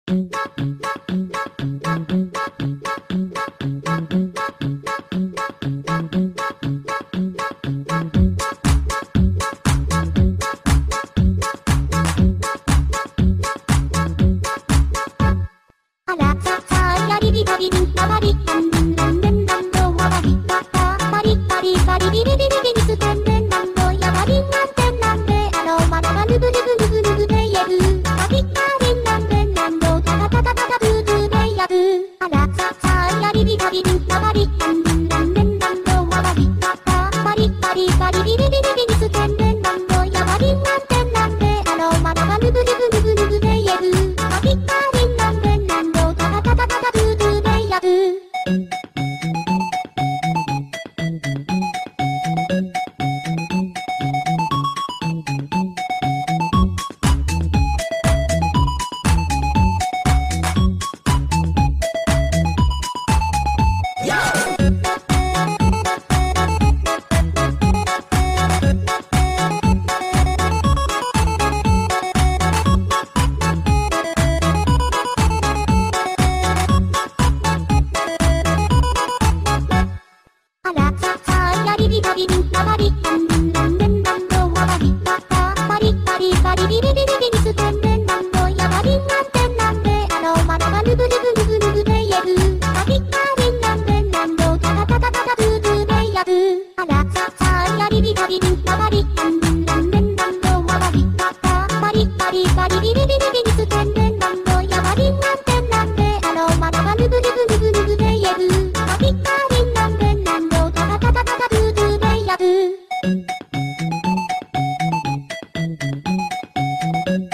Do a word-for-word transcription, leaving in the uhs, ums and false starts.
あらささやりびたびんたばりたんなんでんなんどわばりたたパリパリパリビビビビビビスてんでんなんどやばりんなんてんなんであろまだがぬぶぬぶぬぶぬぶで言えるパリパリンなんでんなんどタタタタタタブーブーでやるあらささやりびたびんたばりたんなんでんなんどわばりたたパリパリパリビビビビビビスてんでんなんどやばりんなんてんなんであろまだがぬぶぬぶぬぶぬぶで言えるパリパリンなんでんなんどタタタタタタブーブーでやるあらささやりびたびんたばりたんなんでんなんどわばりたたパリパリパリビビビビビビスてんでんなんどやばりんなんてんなんであろまだがぬぶぬぶぬぶぬぶで言えるパリパリンなんでんなんどタタタタタタブーブーでやるあらささやりびたびんたばりたんなんでんなんどわばりたたパリパリパリビビビビビビスてんでんなんどやばりんなんてんなんであろまだがぬぶぬぶぬぶぬぶで言えるパリパリンなんでんなんどタタタタタタブーブーでやる